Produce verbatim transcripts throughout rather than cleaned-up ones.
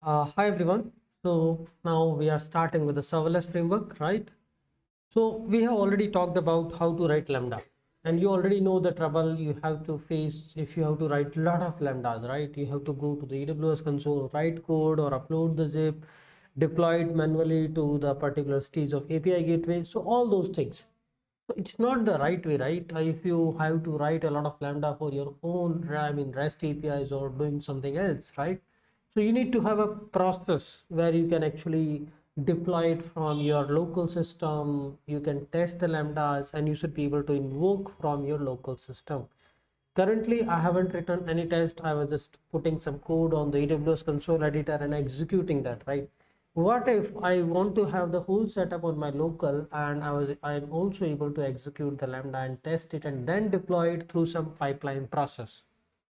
Uh, hi everyone. So now we are starting with the serverless framework, right? So we have already talked about how to write Lambda, and you already know the trouble you have to face if you have to write a lot of Lambdas, right? You have to go to the A W S console, write code or upload the zip, deploy it manually to the particular stage of A P I gateway. So all those things. So it's not the right way, right? Uh, If you have to write a lot of Lambda for your own, I mean, REST A P Is or doing something else, right? So you need to have a process where you can actually deploy it from your local system. You can test the Lambdas and you should be able to invoke from your local system. Currently, I haven't written any test. I was just putting some code on the A W S console editor and executing that, right? What if I want to have the whole setup on my local and I was I'm also able to execute the Lambda and test it and then deploy it through some pipeline process?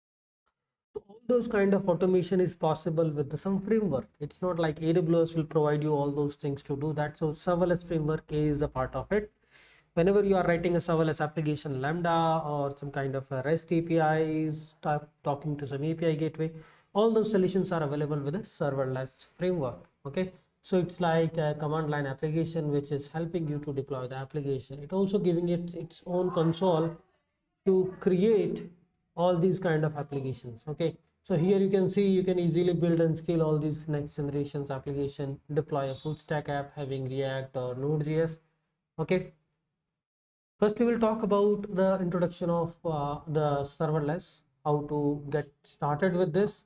So all those kind of automation is possible with the, some framework. It's not like A W S will provide you all those things to do that. So serverless framework is a part of it. Whenever you are writing a serverless application, Lambda or some kind of a REST A P Is, talking to some A P I gateway, all those solutions are available with a serverless framework. Okay, so it's like a command line application which is helping you to deploy the application. It also giving it its own console to create all these kind of applications. Okay, so here you can see you can easily build and scale all these next generations application, deploy a full stack app having React or Node.js. Okay, first we will talk about the introduction of uh, the serverless, how to get started with this.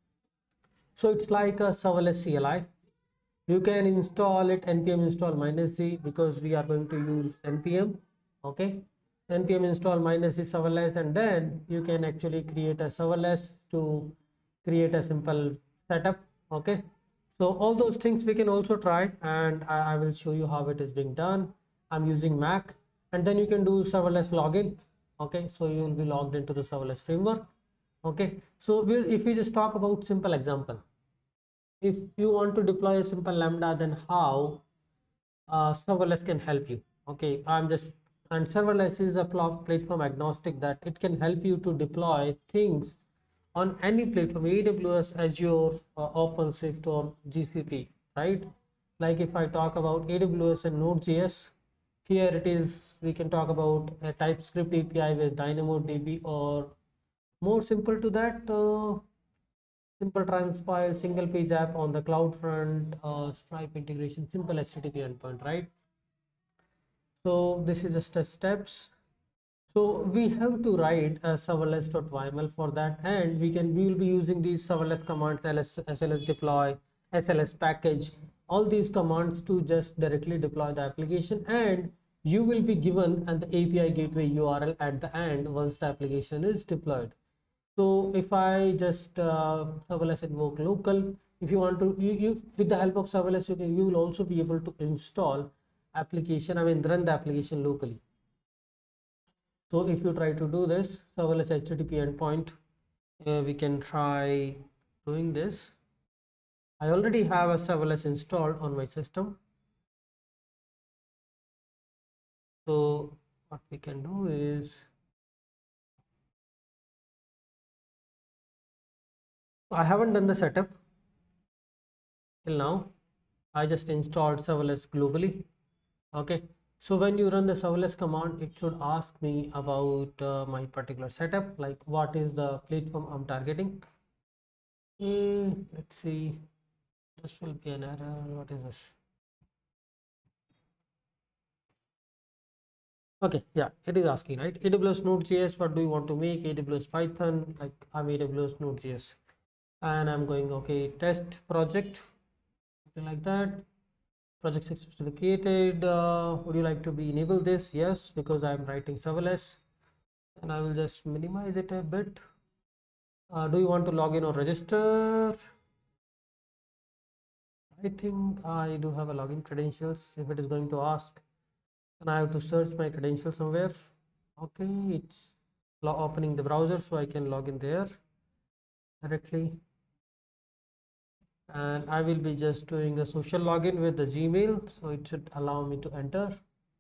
So it's like a serverless C L I. You can install it npm install minus z because we are going to use npm. Okay, npm install minus z serverless, and then you can actually create a serverless to create a simple setup. Okay, so all those things we can also try, and I, I will show you how it is being done. I'm using Mac, and then you can do serverless login. Okay, so you will be logged into the serverless framework. Okay, so we'll, if we just talk about simple example, if you want to deploy a simple Lambda, then how uh, serverless can help you. Okay, I'm just, and serverless is a platform agnostic, that it can help you to deploy things on any platform, A W S, Azure, uh, OpenShift or G C P, right? Like if I talk about A W S and Node.js, here it is, we can talk about a TypeScript A P I with DynamoDB, or more simple to that, uh, simple transpile single page app on the cloud front, uh, Stripe integration, simple H T T P endpoint, right? So this is just the steps. So we have to write a serverless.yml for that, and we can we will be using these serverless commands, ls, sls deploy, sls package, all these commands to just directly deploy the application, and you will be given an A P I gateway U R L at the end once the application is deployed. So if I just uh, serverless invoke local, if you want to, you, you with the help of serverless, you can you will also be able to install application, I mean run the application locally. So if you try to do this serverless H T T P endpoint, uh, we can try doing this. I already have a serverless installed on my system. So what we can do is, I haven't done the setup till now. I just installed serverless globally. Okay, so when you run the serverless command, it should ask me about uh, my particular setup, like what is the platform I'm targeting. Eh, let's see, this will be an error. What is this? Okay, yeah, it is asking, right? A W S Node.js, what do you want to make? A W S Python, like I'm A W S Node.js, and I'm going, okay, test project, something like that. Project successfully created. Uh, would you like to be enable this? Yes, because I'm writing serverless, and I will just minimize it a bit. Uh, do you want to log in or register? I think I do have a login credentials. If it is going to ask, then I have to search my credentials somewhere. Okay, it's opening the browser, so I can log in there directly, and I will be just doing a social login with the Gmail, so it should allow me to enter.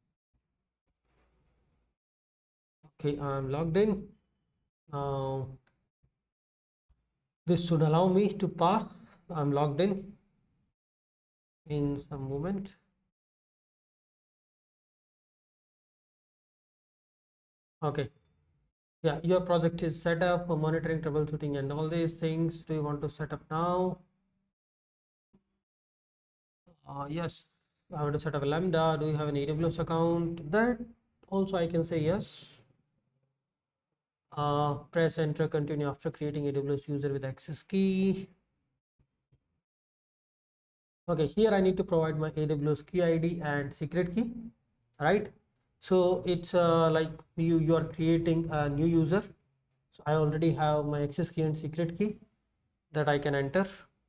Okay, I'm logged in. Now this should allow me to pass. I'm logged in in some moment. Okay, yeah, your project is set up for monitoring, troubleshooting, and all these things. Do you want to set up now? Uh, yes, I want to set up a Lambda. Do you have an A W S account? That also I can say yes. Uh, press enter, continue after creating A W S user with access key. Okay, here I need to provide my A W S key I D and secret key, right? So it's uh, like you you are creating a new user. So I already have my access key and secret key that I can enter.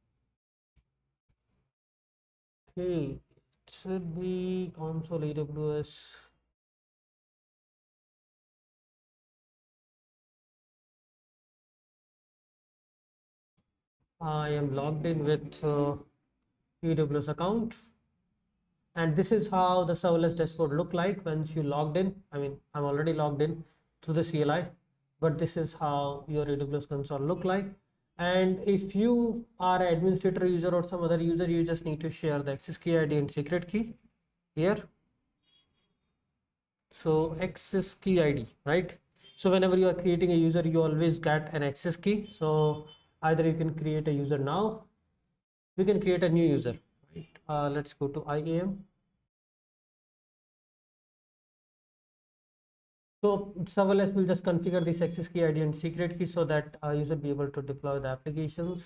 Okay, it should be console A W S. I am logged in with uh, A W S account, and this is how the serverless dashboard look like once you logged in. I mean, I'm already logged in to the C L I, but this is how your A W S console look like. And if you are an administrator user or some other user, you just need to share the access key I D and secret key here. So access key I D, right? So whenever you are creating a user, you always get an access key. So either you can create a user now, you can create a new user, right? Uh, let's go to I A M. So serverless will just configure this access key I D and secret key so that uh, user be able to deploy the applications.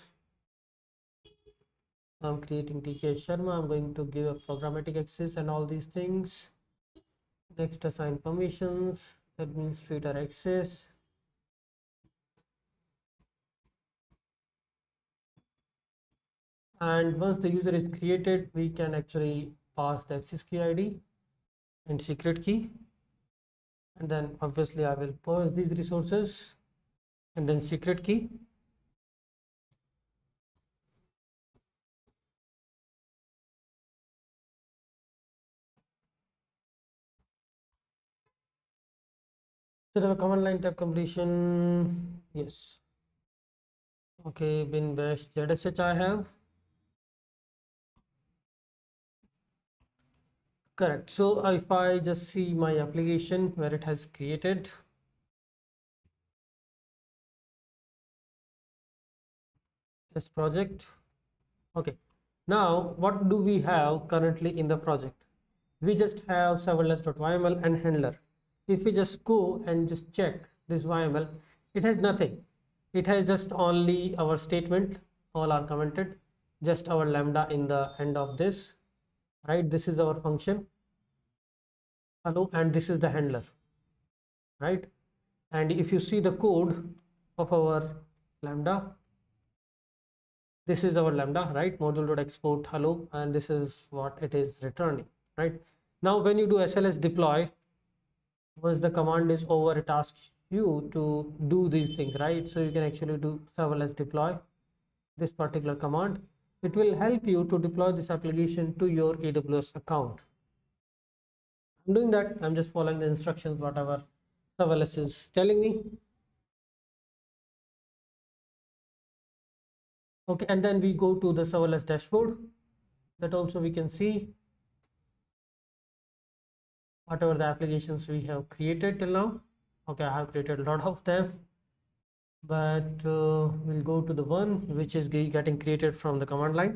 I'm creating T K Sharma. I'm going to give a programmatic access and all these things. Next, assign permissions, administrator access. And once the user is created, we can actually pass the access key I D and secret key. And then obviously I will pause these resources and then secret key. So the command line tab completion, yes. Okay, bin bash Z S H I have. Correct. So if I just see my application where it has created, this project. Okay. Now what do we have currently in the project? We just have serverless.yml and handler. If we just go and just check this Y M L, it has nothing. It has just only our statement, all are commented, just our lambda in the end of this, right? This is our function, hello, and this is the handler, right? And if you see the code of our lambda, this is our lambda, right? Module.export hello, and this is what it is returning, right? Now when you do S L S deploy, once the command is over, it asks you to do these things, right? So you can actually do serverless deploy, this particular command. It will help you to deploy this application to your A W S account. I'm doing that. I'm just following the instructions, whatever serverless is telling me. Okay, and then we go to the serverless dashboard. That also we can see whatever the applications we have created till now. Okay, I have created a lot of them, but uh, we'll go to the one which is getting created from the command line.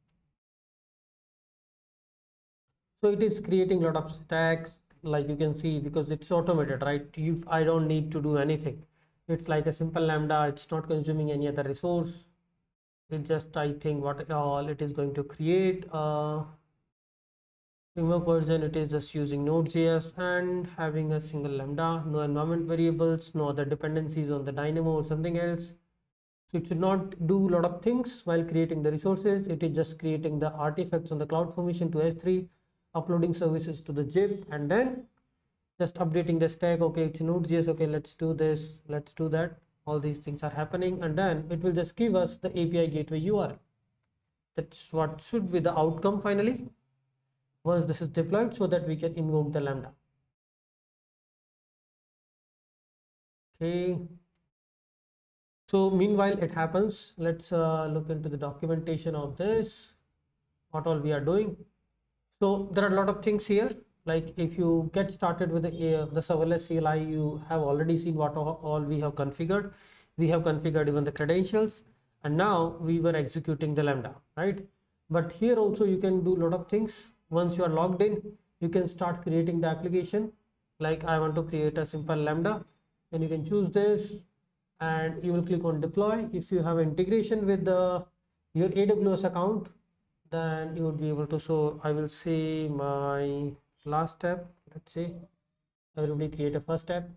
So it is creating a lot of stacks, like you can see, because it's automated, right? You, I don't need to do anything. It's like a simple lambda. It's not consuming any other resource. It just, I think, what all it is going to create uh framework version. It is just using Node.js and having a single lambda, no environment variables, no other dependencies on the Dynamo or something else. So it should not do a lot of things while creating the resources. It is just creating the artifacts on the CloudFormation to S three, uploading services to the zip, and then just updating the stack. Okay, it's Node.js. Okay, let's do this, let's do that. All these things are happening, and then it will just give us the A P I gateway U R L. That's what should be the outcome finally once this is deployed, so that we can invoke the lambda. Okay, So meanwhile it happens, let's uh, look into the documentation of this, what all we are doing. So there are a lot of things here. Like if you get started with the, uh, the serverless C L I, you have already seen what all we have configured. We have configured even the credentials, and now we were executing the Lambda, right? But here also you can do a lot of things. Once you are logged in, you can start creating the application. Like I want to create a simple Lambda, and you can choose this, and you will click on deploy. If you have integration with the your A W S account, then you would be able to. So I will say my last step, let's say everybody create a first step.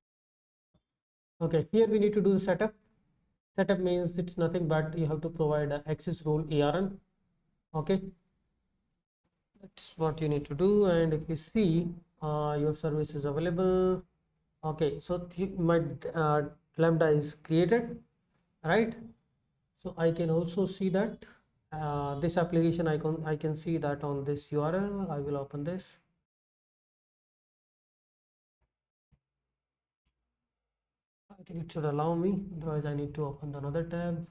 Okay, here we need to do the setup. Setup means it's nothing but you have to provide a access role A R N. Okay, that's what you need to do. And if you see uh, your service is available, okay, so you, my uh, Lambda is created, right? So I can also see that uh, this application icon, I can see that on this U R L. I will open this. I think it should allow me, otherwise I need to open another tab.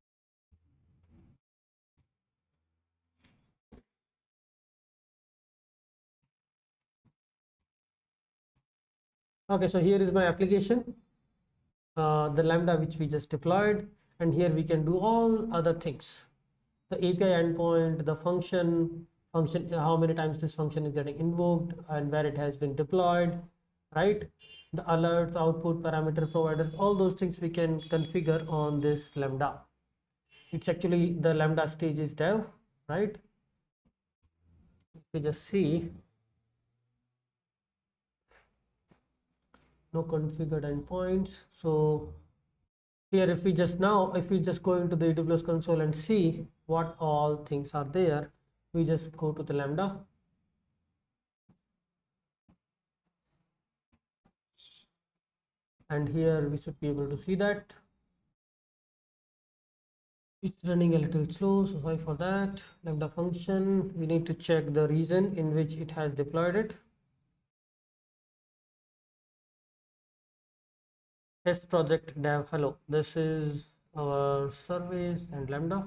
Okay, so here is my application, uh, the Lambda which we just deployed, and here we can do all other things. The A P I endpoint, the function, function, how many times this function is getting invoked and where it has been deployed, right? The alerts, output parameter providers, all those things we can configure on this Lambda. It's actually the Lambda stage is dev, right? If we just see, no configured endpoints. So here if we just now if we just go into the A W S console and see what all things are there, we just go to the Lambda, and here we should be able to see that it's running a little slow, so sorry for that. Lambda function, we need to check the region in which it has deployed it. Test project dev hello, this is our service and Lambda.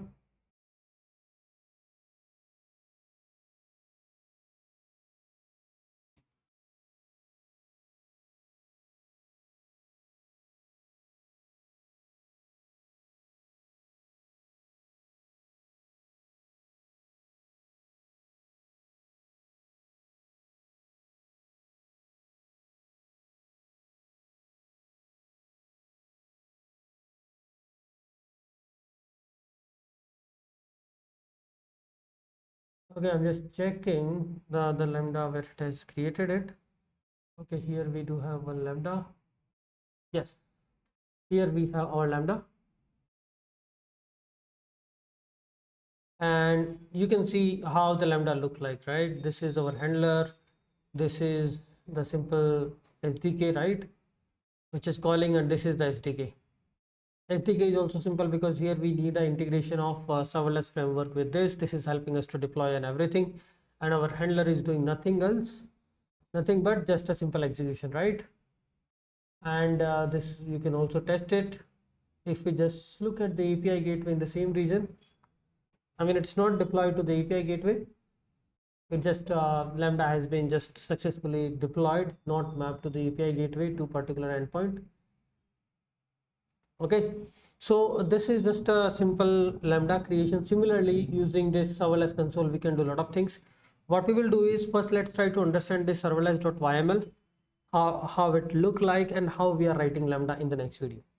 Okay, I'm just checking the the Lambda where it has created it. Okay, here we do have one Lambda. Yes, here we have our Lambda, and you can see how the Lambda look like, right? This is our handler, this is the simple S D K, right, which is calling, and this is the S D K. S D K is also simple because here we need an integration of uh, serverless framework with this. This is helping us to deploy and everything, and our handler is doing nothing else, nothing but just a simple execution, right? And uh, this you can also test it. If we just look at the A P I gateway in the same region, I mean it's not deployed to the A P I gateway, it just uh, Lambda has been just successfully deployed, not mapped to the A P I gateway to particular endpoint. Okay, so this is just a simple Lambda creation. Similarly, using this serverless console we can do a lot of things. What we will do is, first let's try to understand this serverless.yml, how, how it look like and how we are writing Lambda in the next video.